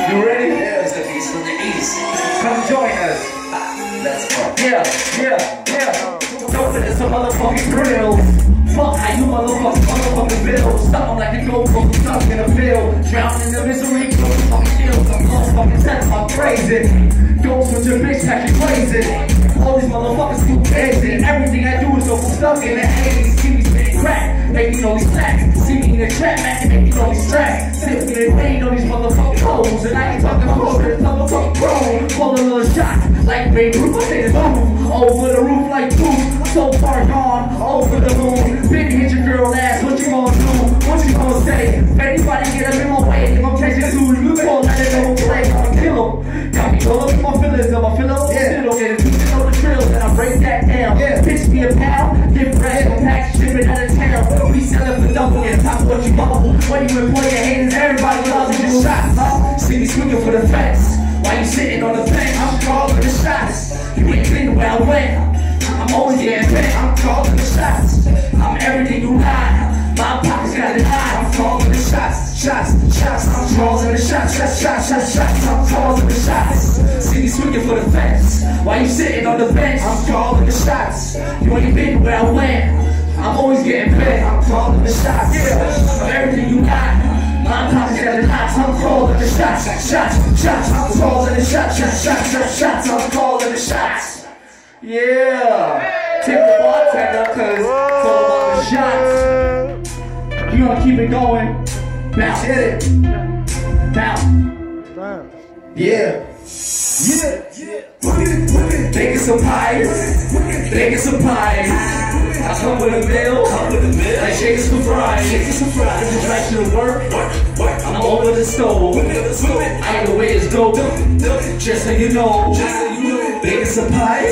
You ready? Yeah, it's the beast from the east. Come join us. Let's go. Yeah. Don't put in some motherfucking grills. Fuck how you motherfucking bills. Something like a GoPro stuck in a field. Drowning in the misery, close fucking kills. I'm close fucking sex, I'm crazy. Ghost with your bitch, acting crazy. All these motherfuckers too crazy. Everything I do is so stuck in the 80s. See me spitting crack, making all these facts. See me in the trap, making all these tracks. Sipping and rain on these motherfucking hoes. And I ain't talking about this motherfucking grown. Pull a little shot, like Babe Ruth, I say it's boom. Over the roof like poof. So far gone, over the moon. Big hit your girl ass, what you gonna do? What you gonna say? If anybody get up in my way, I'm gonna catch you dude. You call that in the whole place, I'm gonna kill him. Got me all up in my feelings, I'm a filler. Yeah, don't get it, you know the drills, and I break that down. Yeah, pitch me a pound, get fresh, pack, ship it out of town. We sellin' for double, and top of what you bubble. When you employ your haters, everybody loves your shots, huh? See me swinging for the fence. While you sitting on the bench, I'm calling the shots. You ain't been where I went. I'm always getting bent, I'm calling the shots. I'm everything you got. My pockets got it high. I'm calling the shots. I'm calling the shots. I'm calling the shots. See me swinging for the fence. While you sitting on the bench, I'm calling the shots. You ain't been where I went. I'm always getting bent. I'm calling the shots. I'm everything you got. My pockets got it hot. I'm calling the shots. I'm calling the shots. I'm calling the shots. Yeah, tip the bartender, cause it's all about the shots. You gonna keep it going. Bounce, hit it. Bounce. Yeah. Making some pies. I come with a meal. Like shaking some fries. This is right to the work. I'm over the stove. I ain't the way it's dope. Just so you know. Baking some pies.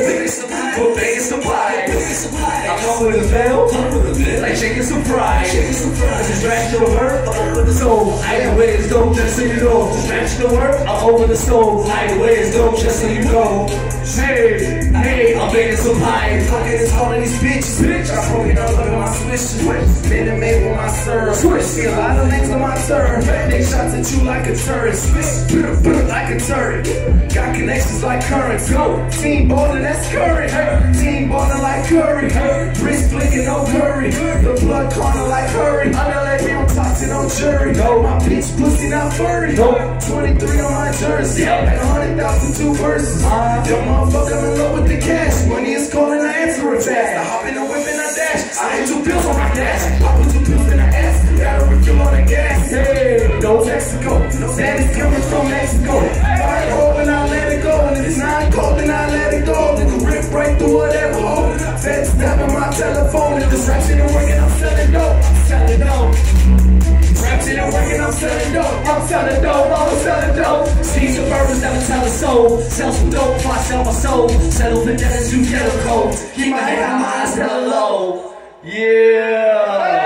I come with a veil. Like shaking some fries. This is right to the work. I'm over the stove. I ain't the way it's dope. Just so you know. Right to the work. I'm over the stove. I ain't the way it's dope. Just so you know. Hey, I'm baking some pies. Fucking this all of these bitches. I broke it all over my switches. Been and made with my serve. See a lot of things on my turn. They shots at you like a turret. Like a turret. Got connections like currents. Go. Team ballin', that's current. Team ballin' like Curry. Wrist flicking, no hurry. The blood corner like hurry. Under let me on toxin on jury. No, my bitch pussy not furry. 23 on my jersey. And 100,000 two verses. Yo, motherfucker, I'm in love with the cash. Money is calling, I answer it fast. I hop in the whip and I dash. I hit 2 pills on my gas. I put 2 pills in the ass. Got a refill on the gas. Hey, no Mexico. Sand is coming from Mexico. Fire hope and I let it go. And if it's not cold, then I let it go. Then the rip right through whatever hole. Fed tapping my telephone. If this rap shit ain't working, I'm selling dope. Rap shit ain't working, I'm selling dope. See some burgers, never tell a soul. Sell some dope before I sell my soul. Settle vendettas, do kettle cold. Keep my head high, my eyes hella low. Yeah.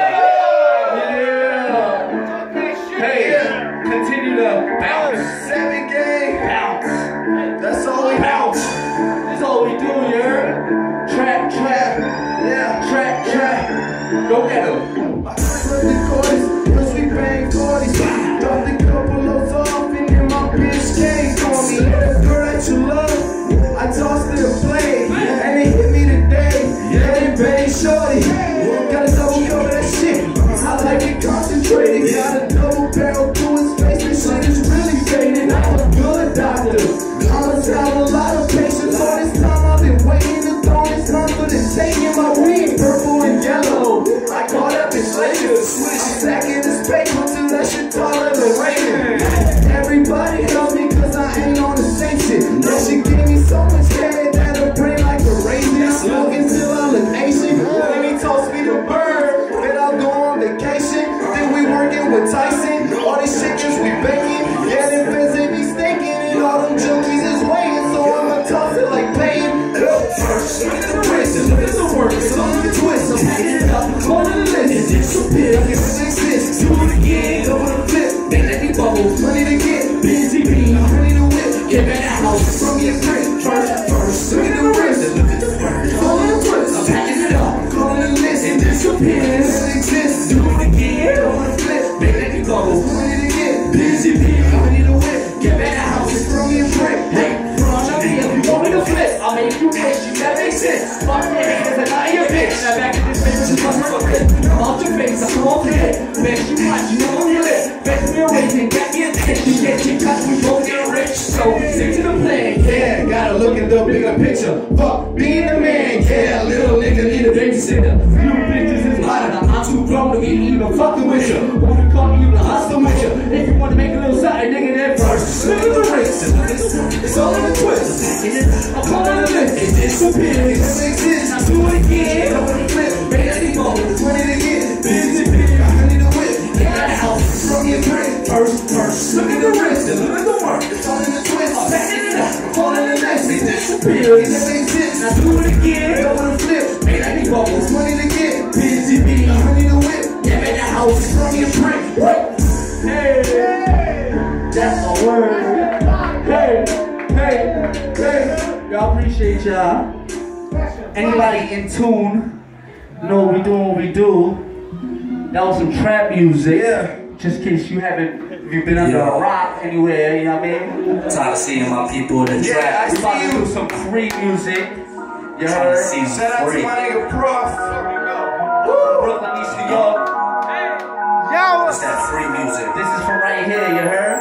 Hey, continue to bounce. 7 game. Bounce. That's all we bounce. That's all we do, you heard? Trap. Yeah, trap. Go get him. I heard the chorus, cause we bang 40s. Dropped a couple loads off and then my bitch came for me. The girl that you love, I tossed it a play. And it hit me today. Yeah, it bang shorty. Gotta double cover that shit. I like it concentrated. Got a double barrel through his face. This shit is really fading. I'm a good doctor. I'ma have a lot of patience. All this time I've been waiting to throw this confidence. Taking my weed, purple and yellow. I call that bitch later. Switch stacking this paper till that shit taller than raining. Everybody loves me cause I ain't on the same shit. That shit give me so much head that her brain like a raisin. Smoking till I'm an Asian. Then he tossed me the bird. Then I'll go on vacation. Then we working with Tyson. All these chickens we baking. Yeah, them feds they be stinking. And all them junkies is waiting. So I'ma toss it like pain. First, look at the wrist. Look at the work. It's on the twist. I'm hanging it up. Calling the list. It disappear. Guess it exists. Do it again. Over the flip. They let me bubble. Money to get. Busy bee. Money to whip. Get back that house. From your print. First. Look at the wrist. Look at the work. Calling the twist. I'm hanging it up. Calling the list. It disappears. It exists. Do it again. Over the flip. They let me bubble. Money to get. Busy bee. Money to whip. Yeah, man, the house is from me a brick. Hey, front of me if you want me to flip. I'll make you rich, that makes sense. Fuck your haters and not your bitch. Now back in this bitch, just bust my flip. I'm off your face, I'm off your head. Bitch, you watch, you know your lip. Bitch, me a raising, get me a bitch. You get your cut, we both get rich. So, stick to the plan. Yeah, gotta look at the bigger picture. Fuck being a man, yeah, little nigga need a babysitter. You bitches is mine, I'm too grown to be even fucking with you. Wanna call me even hustle with you. If you wanna make a little something, nigga, that first. Look at the wrist, it's all in the twist. I'm calling the list, it disappears. It exists, I do it again. Don't wanna flip, make anymore. 20 again, busy, I need a whip. Get out of house, from your drink. First, look at the wrist, and look at the work. It's all in the twist. I'm backing it up, I'm calling the list, it disappears. It exists, I do it again. Don't wanna flip, make anymore. 20 to get, busy, I need a whip. Yeah, man, the house is from your drink. Hey, that's my word. Hey, y'all appreciate y'all. Anybody in tune, know we doing what we do. That was some trap music. Yeah. Just in case you haven't, if you've been under a rock anywhere, you know what I mean? Tired of seeing my people in the trap. We about to do some Creed music. You heard? Shout out to my nigga Prof. Brooklyn, East New York. Yo! It's that free music. This is from right here, you heard?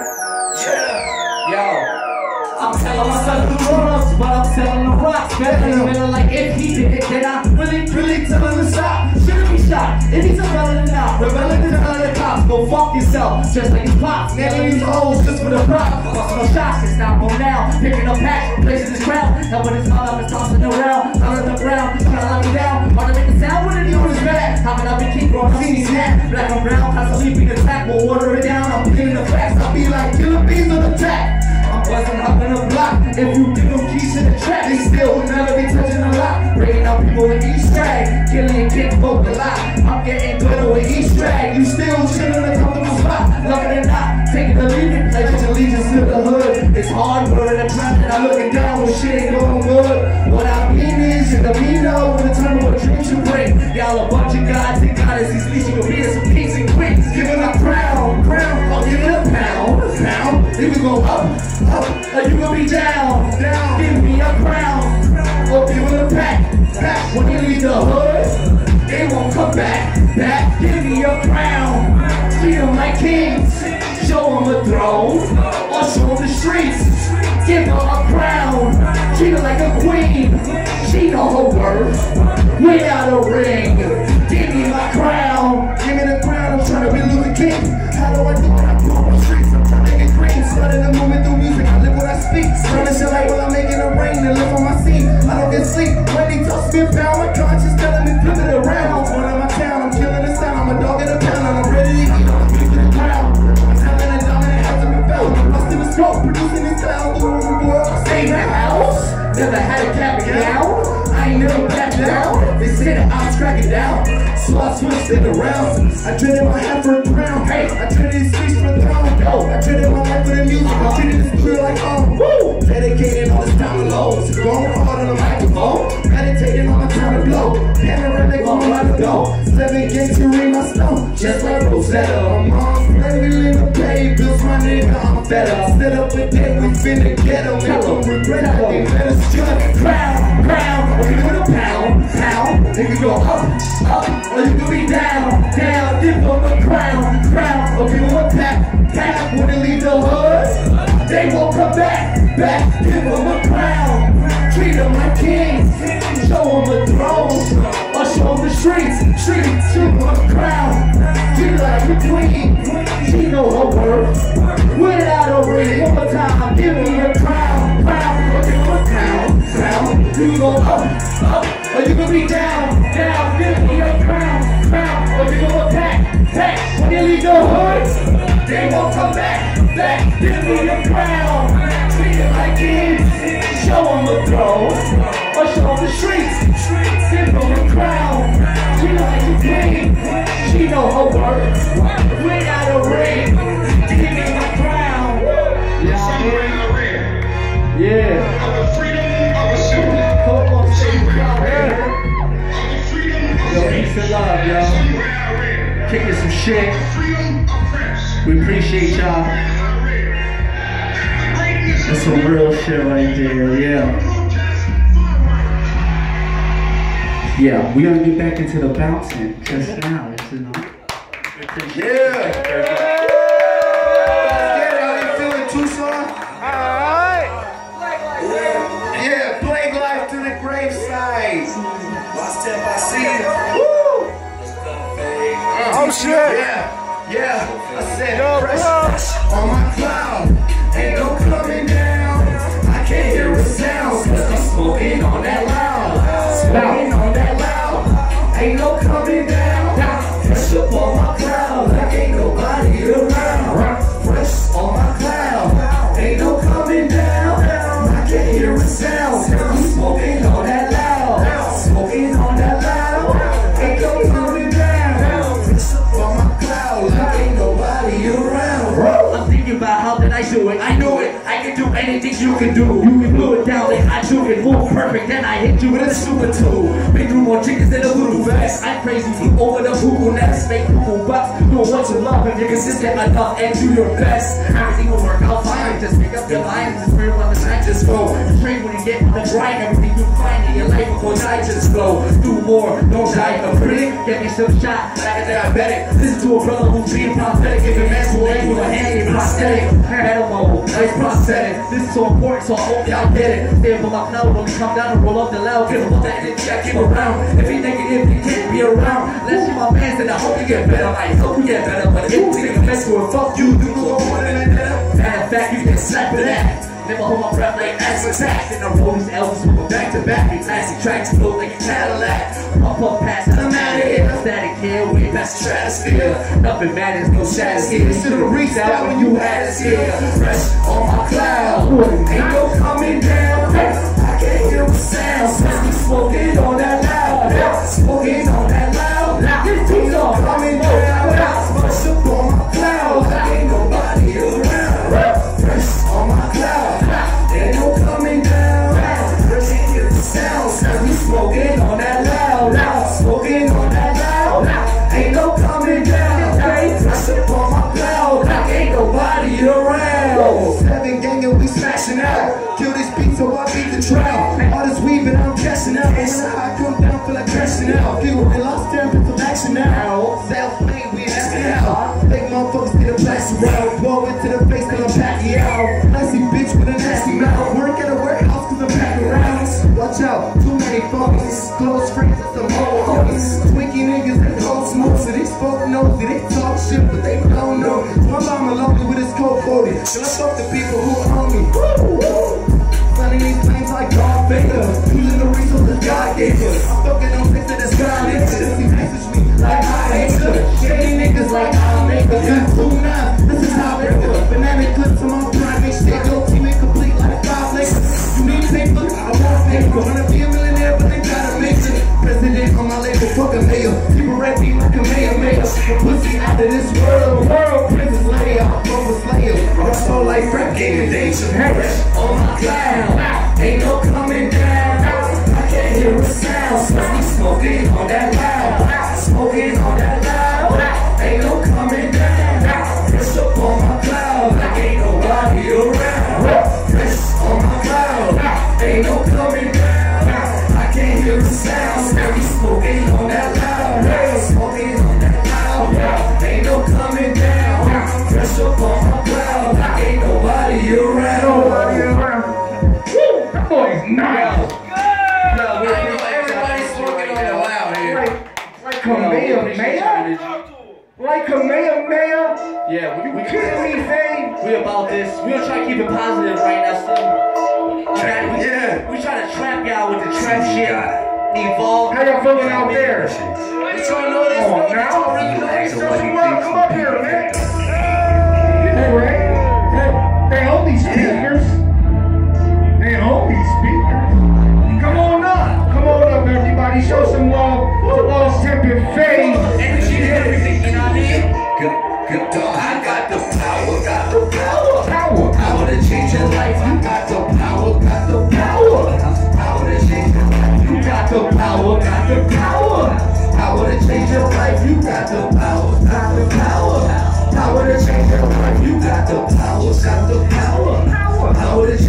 Yeah. Yo. I'm telling myself the rules, but I'm telling the rocks, man. Feeling like if he did it, then I really telling him to stop. Shouldn't be shot. If he's rebelling now, rebelling to tell the cops, go fuck yourself. Just like his pops, nailing these hoes just for the prop. Busting no shots, it's not on now. Picking up packs, replacing his crown. Helping his mother, is tossing around. Out of the ground, trying to lock me down. Hard to make a sound when it on his back. How can I be king, bro? I've seen these hands. Black and brown, constantly being attacked. We'll water it down. I'm beginning the facts. I'll be like killer bees on attack. Wasn't up in the block. If you give them keys to the trap, they still will never be touching a lot. Bringing out people with Easter egg, killing and kick both a lot. I'm getting good with Easter egg. You still chilling in a comfortable spot. Love it or not, taking the lead, pledge allegiance to the hood. It's hard work and I'm I'm looking down when shit ain't going good. What I mean is, in the Mino, when the time of what dreams you bring. Y'all a bunch of gods and goddesses, at least you can be some kings and queens. Giving a crown, I'll give it a pound. Then we go up, or you gon' be down. Give me a crown, or give it a pack. When you leave the hood, they won't come back. Give me a crown, treat them like kings. Show them a throne, or show them the streets. Give her a crown, treat her like a queen. She know her worth, without a ring. Give me my crown, give me the crown. I'm trying to be Luther King. How do I do it? I go on the streets, I'm trying to get green. Starting the movement through music, I live what I speak. Running shit like when I'm making it rain and live on my seat. I don't get sleep, when he talks me about my conscience telling me flip it around. One of my town, I'm killing the sound, I'm a dog in a pound, and I'm ready to eat on the beat to the ground. I'm telling it down and it hasn't been felt. I'm busting the scope, producing this sound, the world. Stay in the house, never had a cap down. I ain't never back down. They say that I'm cracking down, so I switched it around. I traded my hat for a crown. Hey, I traded his face for a throne. Yo, I traded my life for the music. I treated this career like woo. Dedicated all this time alone. So going hard on the microphone. Meditating on my time to blow. Panoramic on my life to go. 7 games to read my stone. Just like Rosetta. I'm on friendly in the pay. Bills my nigga, I'm better. I set up a day, we finna get them. Make them regret I think better still. Crown, or you with a pound. Nigga go up, or you can be down. Give them a crown, or give them a pack. When they leave the hood, they won't come back. Give them a crown, treat them like kings. Show them a throne, or show them the streets. Give them a crown, treat her like a queen. She know her worth, without a ring. One more time, give me a crown, or give them a crown. You go up, or you can be down. Give me a crown, or give them a pack. When you leave the hood, they won't come back. Give me a crown, treat it like kings. Show them a throne, or show them the streets. Give them a crown, treat her like a queen. She know her worth, without a ring. Give me my crown. Yeah. Yo, peace and love, yo. Kicking some shit. We appreciate y'all. That's some real shit right there, yeah. Yeah, we're gonna get back into the bouncing just now, you know. Yeah! How you feeling, Tucson? Alright! Yeah, play life to the graveside. LosTemp, I see you. Woo! Oh shit! Yeah, I said fresh on my cloud. Ain't no coming down. I can't hear a sound, cause I'm smoking on that loud. Smoking on that loud. Ain't no coming down. Fresh up on my cloud. Like ain't nobody around. Fresh on my cloud. Ain't no coming down. I can't hear a sound, cause I'm smoking on that loud. Smoking on that loud. Ain't no coming down. Fresh up on my cloud. Like ain't nobody around. I'm thinking about how did I do it? I knew it. I can do anything you can do. You can blow it down like I do it. Move perfect, then I hit you with a super tool. Been through more chickens than a voodoo vest. I'm crazy, flew over the Google nest. Make Google bucks, do what you love. If you're consistent enough and do your best, everything will work out fine. Just pick up your lines and spirit on the track, just go. Train when you get on the grind. Everything you find in your life before die, just flow. Do more, don't die a critic. Get me some shot, like a diabetic. Listen to a brother who's being prophetic. Give him mental aid with a hand prosthetic. Metal mode, nice prosthetic. This is so important, so I hope y'all get it. Stay up on my cloud, when we come down and roll up the loud. Give him all that energy, I keep around. If he negative, he can't be around. Let's see my man, and I hope you get better. I hope you get better, but if you take a mess with fuck you, do more than that. Matter of fact, you can slap it at. Never hold my breath like ass attack. Then I roll these L's with them back to back. These classic tracks float like a Cadillac. Pump up past, I'm out of here. Static here, way past the stratosphere. Nothing matters, no shadows here. Should've reached out when you had us here. Fresh on my cloud, ain't no coming down. I can't hear a sound, since we smoking on that loud. Smoking on that loud. This ain't no coming down. Fresh up on my cloud, ain't nobody around. Fresh on my cloud. Ain't no coming down. Fresh ain't hear the sound, cause we smoking on that loud. Smoking on that loud. Ain't no coming down. Fresh up on my cloud. Ain't nobody around. 7 gang and we smashing out. Kill this beat so I beat the drought. All this weaving I'm cashing out. And when I come down feel like crashing out. People in LosTemp some action now. Self-made we acting out. Fake motherfuckers get a plastic round. Blow into the face till I'm packing out. Nasty bitch with a nasty mouth. Work at a warehouse cause I'm packing rounds. Watch out, too many phonies. Close friends and some old homies. Twinkie niggas and cold smoke. So these folk know that they talk shit but they don't know. My mama lonely with his cold coated. So I talk to people who own me. Running these planes like Darth Vader. Using the resources God gave us. I'm fucking on things that the sky nature. He message me like I hate her. Shady niggas like I'll make her. Got 2-9, this is how they do. Banana clips on my private shit. Go team it complete like 5 Lakers. You need paper, I want paper. Wanna be a millionaire, but they gotta make it. President on my label, fuck a mayor. People rap me like a mayor. Pussy out of this world. Princess Leia, Clover Slayer. Rush all like rap game and danger. Fresh on my cloud. Ain't no coming down. I can't hear a sound. Cause we smoking on that loud. Smoking on that loud. Ain't no coming down. Fresh up on my cloud. Like ain't nobody around. Fresh on my cloud. Ain't no coming down. I can't hear a sound. Cause we smoking on that loud. Smoking on that loud. Ain't no coming down. Fresh up on my cloud. Like ain't nobody around. Boys, nice. Everybody's smoking on the loud here. Like Kamehameha? Like Kamehameha? Yeah, We kidding me, Faye? We about this. We gonna try to keep it positive right now, still. We try to trap y'all with the trap shit. Evolve. How y'all feeling out there? It's all know this. Come on now. Come up here, man. Hey, Ray. They hold these speakers. They hold these speakers. Come on up, everybody. Show some love to LosTemp and Faye. Energy and everything, you know what I mean? Good dog. I got the power. Power to change your life. I got the power. Power to change your life. You got the power. Power to change your life. You got the power. Power to change your life. You got the power. Power to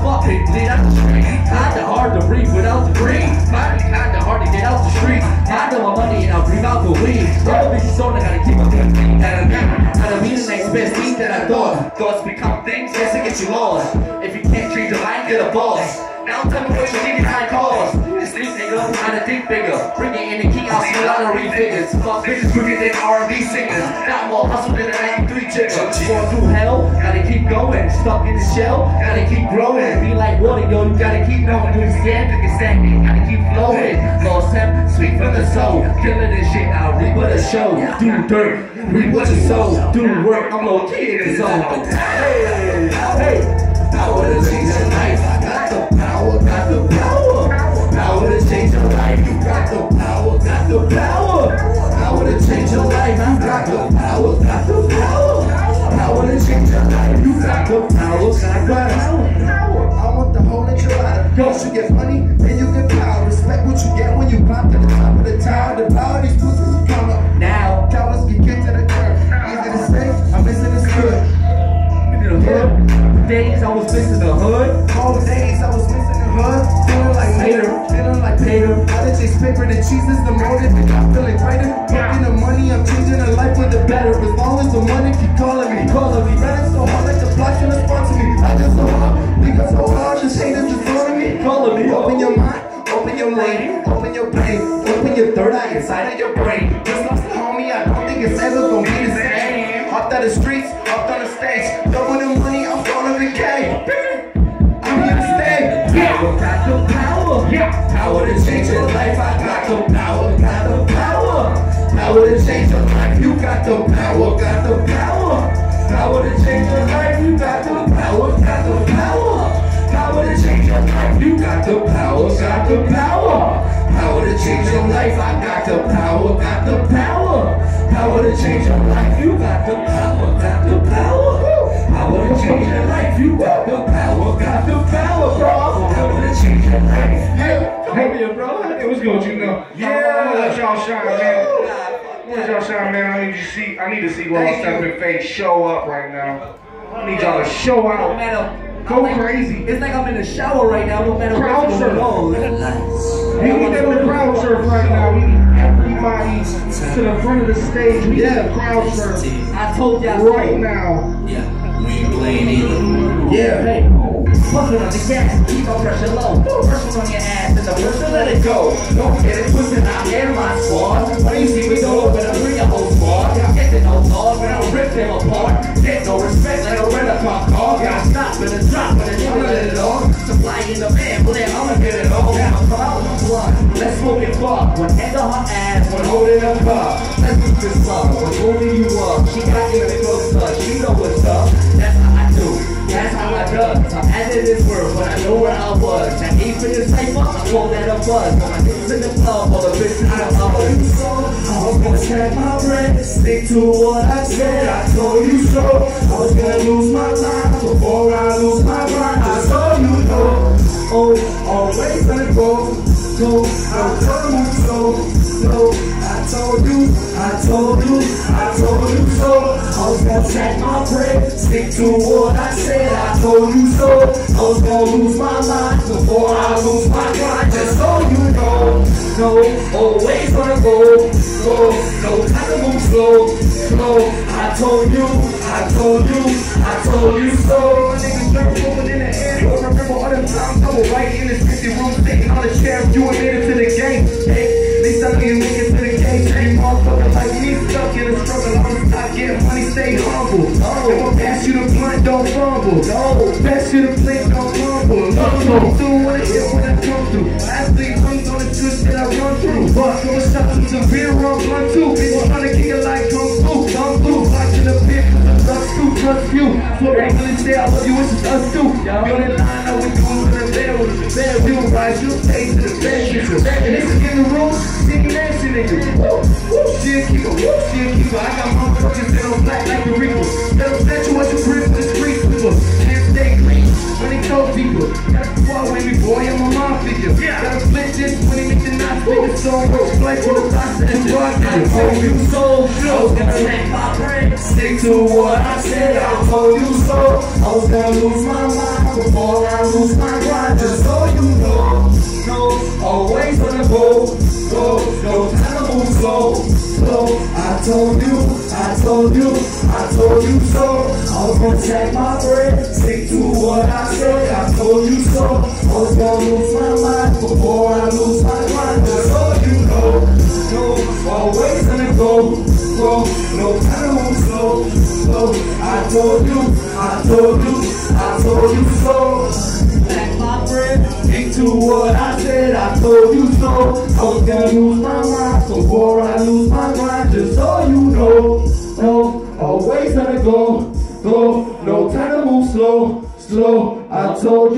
fucking bleed out the street. Kinda hard to breathe without the green. Finally kinda hard to get out the street. I know my money and I'll breathe out the weed. All this stone, I gotta keep my good thing that I mean. I don't mean the next best thing that I thought. Thoughts become things, yes, it gets you lost. If you can't treat the line, get a boss. Now tell me what you think behind cause. This new nigga, trying to think bigger. Bring it in the key, I'll see a lot of figures. Fuck bitches quicker than R&B singers. Got more hustle than an 93 chicken. Going through hell, gotta keep going. Stuck in the shell, gotta keep growing. Be like water, yo, you gotta keep knowing. Doing stand, you can stagnate, gotta keep flowing. LosTemp, sweet from the soul. Killing this shit now, reap what a show. Do dirt, reap what you sow. Do work, I'm low key in the zone. Hey, hey, power to change your life. Got the power, got the power. Power to change your life. You got the power, got the power. Power to change your life. You got the power, got the power. Power to change your life. You got the power, got the power. I want the whole enchilada. Once you get money, then you get power. Respect what you get when you climb to the top of the tower. The power these pussies come up. Now, cowards get kicked to the curb. Easy to say, I'm missing this good. in the hood, days I was missing the hood. All days I was missing the hood. Feeling like Mater, feeling like Pater. How to chase paper, the cheese is the motive. And I'm feeling greater. Making the money, I'm changing the life for the better. As long as the money keep calling me. Running so hard like the block can sponsor me. I just so hard, because so hard, just haters just calling me. Open your mind, open your lane, open your brain, open your third eye inside of your brain. Just lost the homie, I don't think it's ever gonna be the same. Hopped out the streets, hopped on the stage, double the money, I'm gonna vacate. I'm here to stay. Power, got the power. Power to change your life. I got the power, got the power. Power to change your life. You got the power, got the power. Power to change your life. You got the power, got the power. Power to change your life. You got the power, got the power. Power to change your life. I got the power, got the power. Power to change your life. You got the power, got the power. Power to change your life. You got the power, got the power, bro. Power to change your life. Yeah. Hey, yeah, bro. Hey, what's good, you know? Yeah. I'm gonna let y'all shine, man. I'm gonna let y'all shine, man. I need to see LosTemp and Faith show up right now. I need y'all to show out. Go crazy. It's like I'm in the shower right now. No matter Crowd what's surf. going on. We need them to crowd surf right now. We need everybody to the front of the stage. We need a crowd surf I told y'all right now. Yeah, we ain't playing either. Yeah, hey, puffin' on the gas, keep my pressure low. Pressure on your ass, and the worst to let it go. Don't get it twisted, I'm in my squad. When you see me go up, I bring a whole squad. Get to no dog, when I rip them apart. Get no respect, like a rent-a-car car. Gotta stop and a drop, and then I'ma let it on. Supply in the van, but then I'ma get it all. I'm proud of blood, let's smoke it fuck. One hand on her ass, one holding a cup. Let's do this love, one holding you up. She got in the close touch, she know what's up. That's how I do, that's how I does. I'm out of this world, but I know where I was. That ain't for the cipher, I call that a buzz. But my niggas in the club, all the bitches I told you so. I was gonna check my bread, stick to what I said. I told you so. I was gonna lose my mind before I lose my mind. I saw you know. Oh, always gonna go. I'll tell you so. I told you so. I was gonna check my bread, stick to what I said. I told you so. I was gonna lose my mind before I lose my grind. Just so you know, no, always gonna go. No time to move slow. I told you so. Niggas never moving in the air. Don't remember all them times I was right in this 50 room, sitting on the chair. You admitted to the game. Hey, they stuck me and make it to the game. Same motherfucker like me, stuck in a struggle. I'm stop getting money, stay humble. If I pass you the blunt, don't fumble. Pass you the plate, don't fumble. No. Do what it is when I come through. Last 3 months on the good shit I run through. But go shot with some beer, run blunt too. Bitch trying to kick it like Kung Fu. Watching the pit, trust you. So I really say I love you, it's just us two. Building line, I would do it in the bed with the bed. We will rise, you stay to the bed. And this is in the room, singing that shit, nigga. She'll keep her. I got motherfuckers that don't black like the Reaper. That'll set you what you bring for the street people. Can't stay clean when they told people. Gotta fall with me, boy, I'm a mom figure. Gotta split this when they make the knots big. The song goes flight from the box and rock. I told you so. I was gonna take my break, stick to what I said. I told you so. I was gonna lose my mind before I lose my told you so. I was gonna stack my bread, stick to what I said. I told you so. I was gonna lose my mind before I lose my mind. Just so you know, always gonna go, no time to move slow. I told you so. Stack my bread, stick to what I said. I told you so. I was gonna lose my mind before I lose my mind. Just so you know, always gonna go, no time to move slow. I told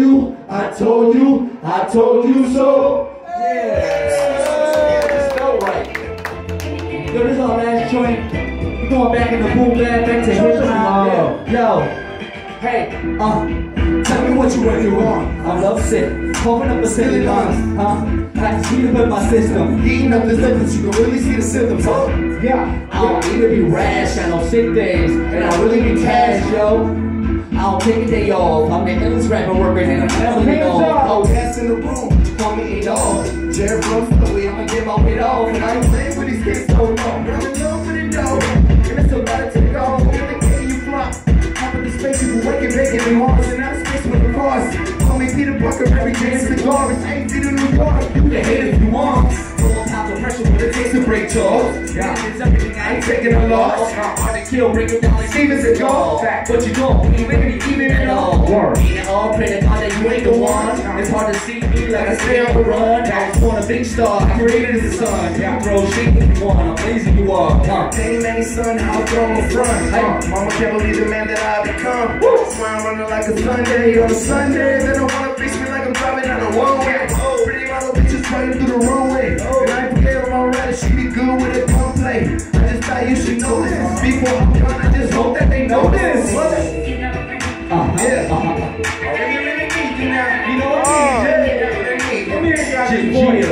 you so. Yeah, let's go right. Yo, this is our last joint. We're going back in the boom bag, back to hip hop. Yo, hey, tell me what you really want. I'm lovesick, hoping up a silly lungs, I just need to put my system. Heating up the symptoms, you can really see the symptoms, yeah. I don't need to be rash, I know sick days, and I really need cash, yo. I don't take a day off, I'm the illest rapper working in a family off. Oh, that's in the room, call me Adolf. Jared Brooks, the way I'ma get my weight off. And I ain't playing with these kids so long. I'm in love with it though. And it's about to take off. When they get you flop. Hop in the space, you can wake and make it in Mars. And out of space with the cars. Call me Peter Bucker, every day it's the garbage. I ain't to New York. You can hate if you want. Full on top of pressure when it takes to break jaws. Yeah, it's everything, I ain't taking a loss. Hard to kill, break it down like Steven Seagal. But you don't, you ain't really even at all. Ain't it all, pray to God that you ain't the one. It's hard to see me like I stay on the run. I was born a big star, I'm created as a son. You throw shit if you want, I'm lazy you are. Ain't many son, I'll throw in front. Mama can't believe the man that I've become. Smile running like a Sunday on a Sunday. They don't wanna face me like I'm driving on a one-way. Pretty model bitches running through the wrong way. And I ain't forget I'm alright, she be good with it, don't play. I just thought you should know this. Before I'm done, I just hope that they know this. Yeah. I really need you now. You know what I mean? Come here, guys. You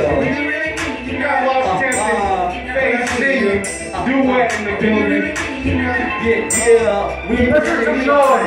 got LosTemp, Face Singer, Duet in the building. Yeah. We make some noise.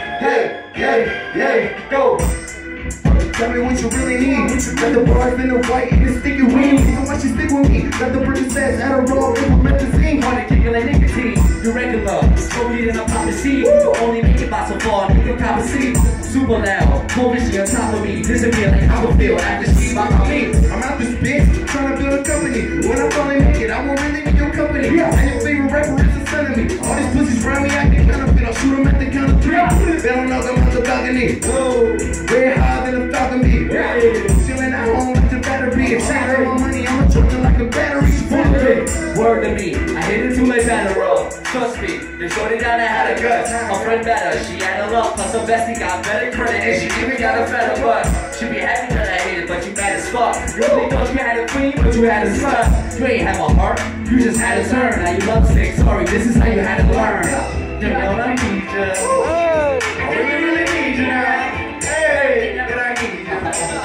Yeah. Go. Tell me what you really need. Got the bars in the white and the sticky wings. You know why she stick with me? Got the British says at a raw implementing. Wanna kick it like nicotine. You're regular. Smoking and I'm popping seed. You only make it by so far. Nigga cop a seed. Super loud. Motion on top of me. Disappear like I would feel after she by me. I'm out this bitch. Trying to build a company. When I finally make it, I won't really need your company. And your favorite rapper is a son of me. All these pussies around me, I can benefit. I'll shoot them at the count of 3. They don't know them out the balcony. Whoa. Way higher than a falcon. Chilling at home with the battery. If I got my money, I'ma charge it like a battery. Word to me, I hit it too late down the road. Trust me, the shorty down there had a gut. My friend better, she had a love. Plus her bestie got better credit, and she even got a better butt. She be happy that I hate it, but you mad as fuck. You really thought you had a queen, but you had a son. You ain't have a heart, you just had a turn. Now you love sick, sorry, this is how you had to learn. You know I need you. I really need you now. Hey, that I need you.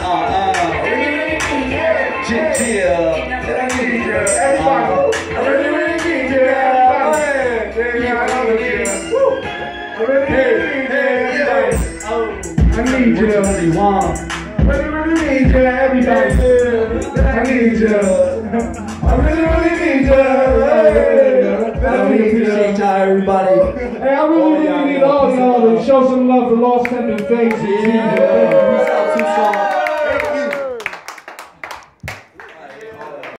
Everybody, I really need you. I need you. I really need you. Everybody, I need you. I really need you. I really appreciate y'all, everybody. Hey, I really need all y'all to show some love for LosTemp and Face. Peace out, Tucson.